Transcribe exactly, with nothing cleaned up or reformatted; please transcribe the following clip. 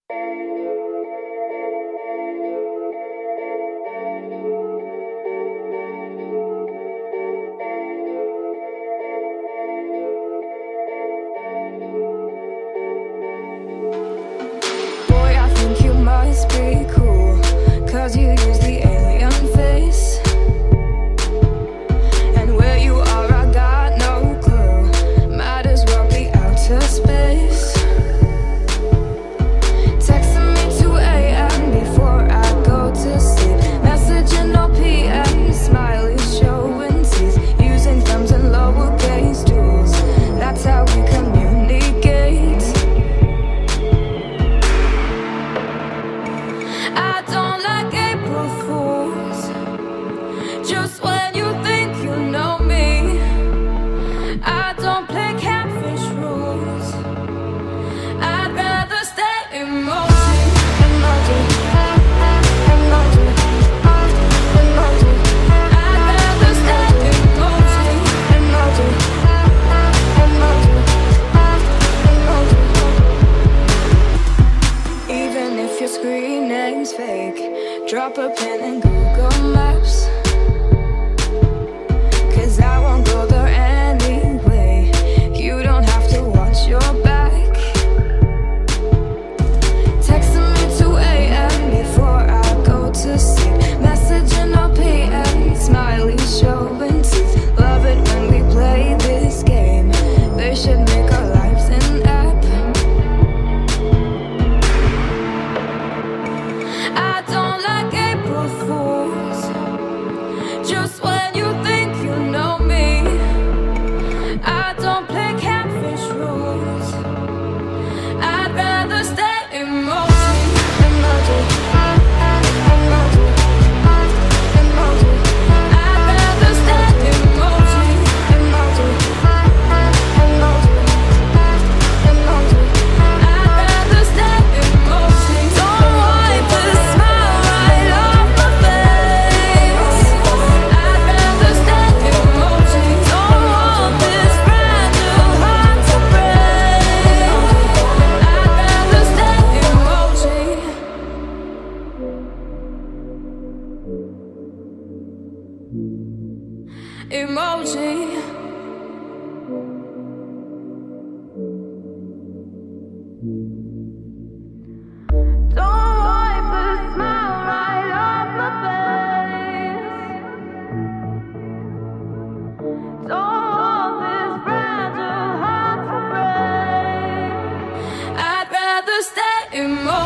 Must be cool, cause you use the alien face. And where you are, I got no clue. Might as well be outer space. Texting me two A M before I go to sleep. Messaging no P M, smiley showing teeth. Using thumbs and lowercase tools, that's how we communicate. I don't like April Fools. Just when you think you know me, I don't play catfish rules. I'd rather stay emoji, emoji, emoji, emoji. I'd rather stay emoji, emoji, emoji, emoji. Even if your screen name's fake, drop a pin in Google Maps, cause I won't go there anyway. You don't have to watch your back. Texting me two A M before I go to sleep. Messaging no P M, smiley showing teeth. Love it when we play this game. They should make our lives an app. I don't like April Fools. Just when you think you know me, I don't play catfish rules. I'd rather stay emoji, emoji, emoji, emoji. I'd rather stay emoji, emoji, emoji, emoji. I'd rather stay emoji. Don't wipe the smile right off my face. I'd rather stay emoji. Don't want this fragile heart to break. I'd rather stay emoji. Emoji. Don't wipe the smile right off my face. Don't want this fragile heart to break. I'd rather stay emoji.